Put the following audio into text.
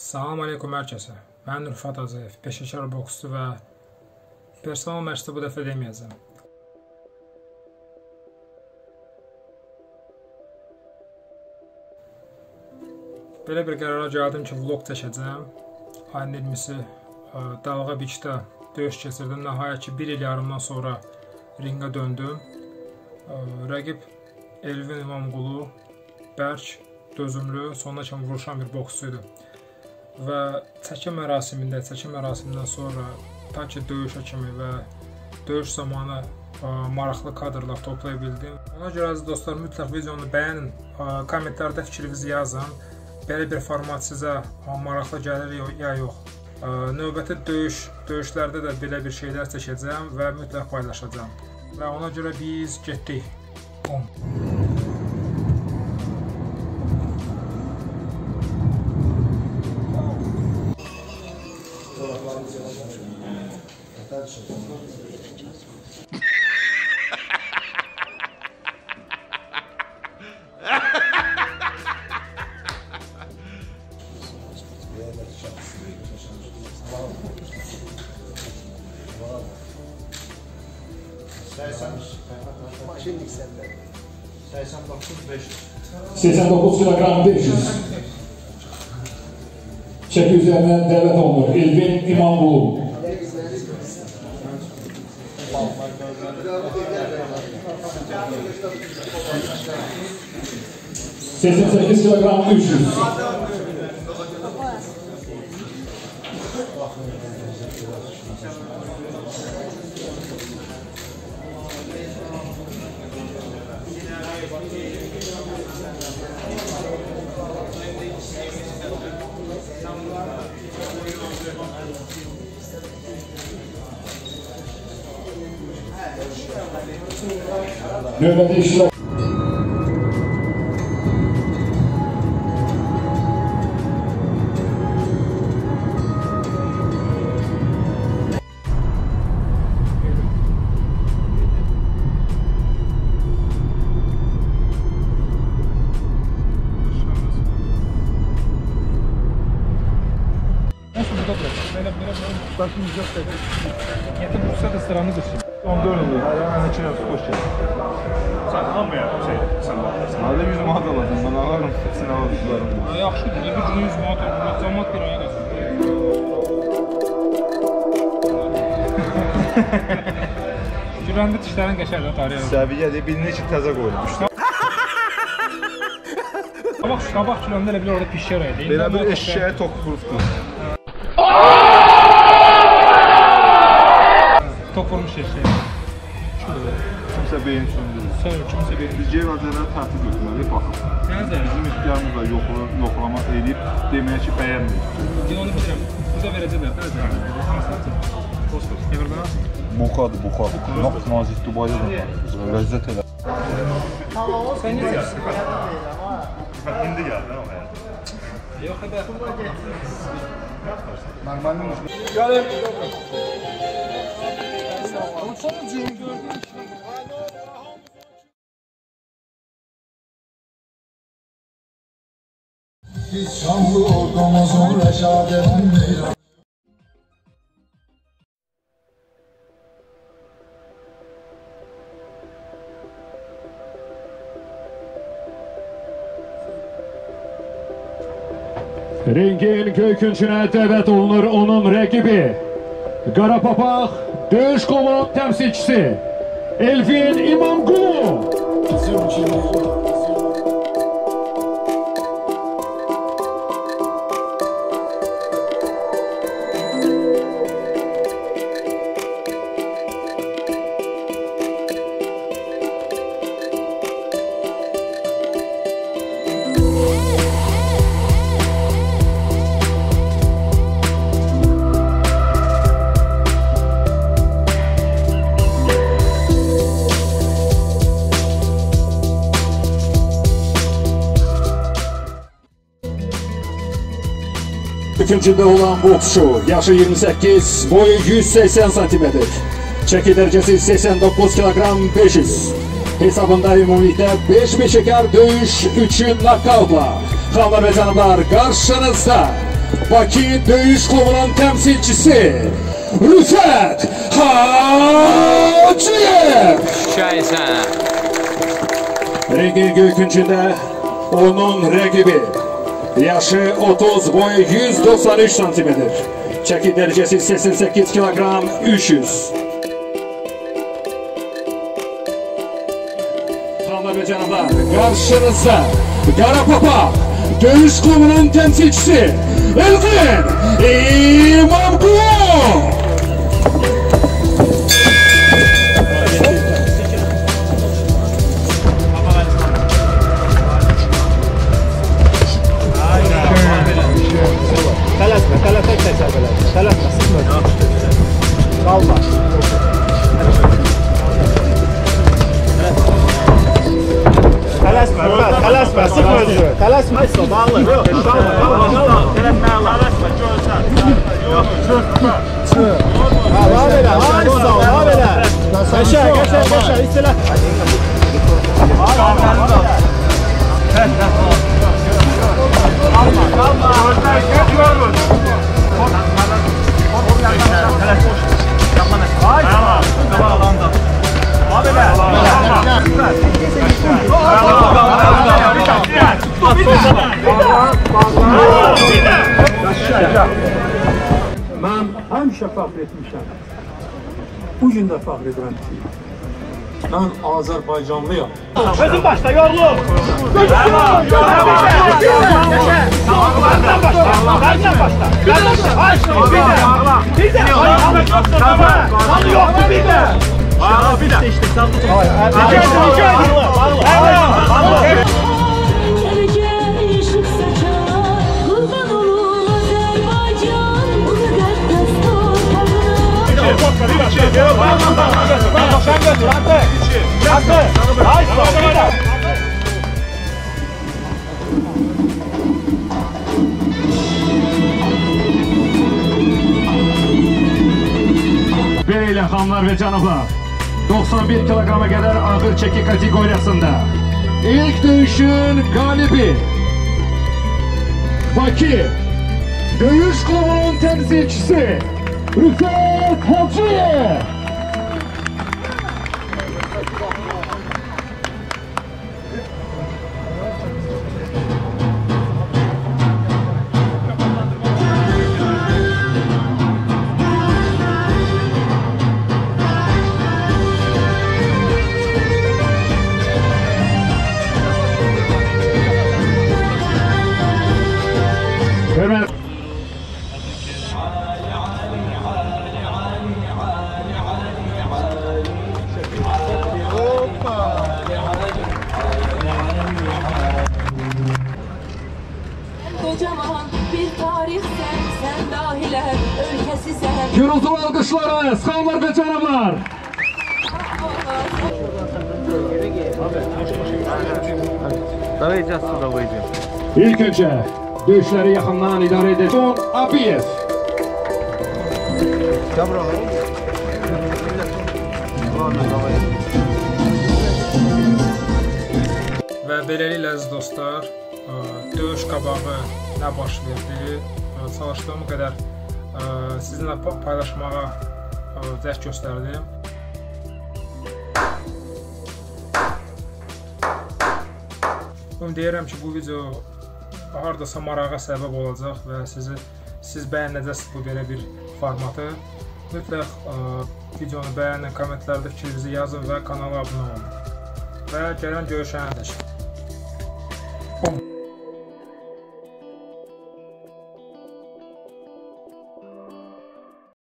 Salam aleykum hər kəsə. Mən Rüfət Hacıyev, peşəkar boksçu və personal məşqçi bu dəfə deməyəcəm. Belə bir qərara gəldim ki, vlog çəkəcəm. Ayın 20-si Dalğa Beachdə döyüş keçirdim. Nəhayət ki, 1 il yarımdan sonra ringə döndüm. Rəqib Elvin İmamqulu, bərk, dözümlü, sonuna kimi vuruşan bir boksçuydu. Və çəkim mərasimindən sonra ta ki döyüşə kimi və döyüş zamanı maraqlı kadrlar toplaya bildim. Ona görə əziz dostlar, mütləq videonu bəyənin, kommentlərdə fikrinizi yazın. Belə bir format sizə maraqlı gəlir ya yox. Növbəti döyüşlərdə də belə bir şeylər çəkəcəm və mütləq paylaşacağım. Və ona görə biz getdik. Maşinlik sende. 89 kilogram 500. Çeki üzerinden devlet olunur. Elvin İmamqulu. 88 kilogram 300. Növbəti iştirak. Başımız yok dedi. Yetim Bursa da sıramız için. 14 yıldır. Hala içine hoş geldin. Sen almaya sen alarsın. Hadi 100 manat alasın. Ben alarım. Seni alırım. Yaxşıdır. Bir günü 100 manat olur. Cəmat bir aya qalsın. Güləndə dişlərin qəşərdə tarıyır. Səviyyədir. Birini ki təzə qoyulmuşdur. Qabaq kiləndə elə bilir orada pişər idi. Belə bir eşşəyə tok vurubdur. Tok vurmuş eşşəyə. Kimsə beyin söndürür. Sonra kimsə beyin. Biz Cev Azərləri tərtib götürməli, baxın. Nəzər? Bizim ixtiyarımız da yoxlamaq edib, deməyə ki, bəyənməyik. Onu bilirəm. Burada verəcəklər. Nəzər? Bokadır, boka. Nazik Dubayda da ləzzət elə. Sən necə yazsın? İndi geldi ama ya. Yox, həbər. Normalde Gəlin. Biz şanlı ordumuzun reşadetin meyran. Ringin kökünçünə dəvət olunur onun rəqibi. Qara papaq döyüş kolu təmsilçisi Elvin İmamqulu. İkincide olan boksçu, yaşı 28, boyu 180 cm. Çeki derecesi 89 kilogram 500. Hesabında ümumilikdə 5 peşəkar döyüş 3 nakavtla. Xanlar və canımlar, qarşınızda Bakı Döyüş Klubunun temsilcisi Rüfət Hacıyev. Şahisen. Ringin göküncündə onun rəqibi yaşı 30, boyu 193 cm. Çəki dərəcəsi 88 kilogram 300. Xanlar və cənablar, qarşınızda Qara Papaq Döyüş Klubunun temsilcisi Elvin İmamqulov. Tələsmə, sıxma. Qalma. Tələsmə, sıxma özü. Tələsmə, bağlı. Yox, qalma. Tələsmə, görsən. Yox, çökmə. Ha, var elə, var elə. Qəşək, istələ. Qalma. Mən həmişə fəxr etmişəm. Bugün də fəxr edirəm ki, mən Azərbaycanlıyam. Gözün başla, yorulur. Gözün Belə xanlar və cənablar, 91 kilograma qədər ağır çəki kateqoriyasında ilk döyüşün qalibi Bakı Döyüş Klubunun temsilcisi Rüfət Hacıyev. Kocaman bir tarih sen dahiler ülkesi sen. Gürültülü alkışlarınız, xanlar və cənablar. İlk önce döyüşləri yaxından idarə edəcək Son Abiyev. Və beləliklə əziz dostlar, döyüş qabağı nə baş verdi, çalışdığım qədər sizinlə paylaşmağa cəhd göstərdim. Ümid edirəm ki, bu video hardasa marağa səbəb olacaq və siz bəyənəcəksiniz bu belə bir formatı. Mütləq videonu bəyənin, kommentlərdə fikrinizi yazın və kanala abunə olun. Və gələn görüşənədək.